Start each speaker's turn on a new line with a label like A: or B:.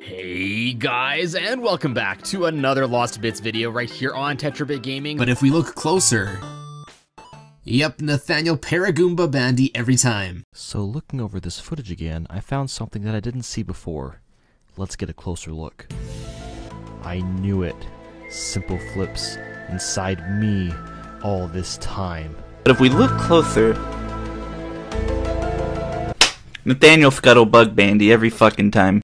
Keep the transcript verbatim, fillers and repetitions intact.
A: Hey guys, and welcome back to another Lost Bits video right here on Tetrabit Gaming.
B: But if we look closer, yep, Nathaniel Paragoomba Bandy every time.
C: So looking over this footage again, I found something that I didn't see before. Let's get a closer look. I knew it. Simple Flips inside me all this time.
D: But if we look closer, Nathaniel Scuttlebug Bandy every fucking time.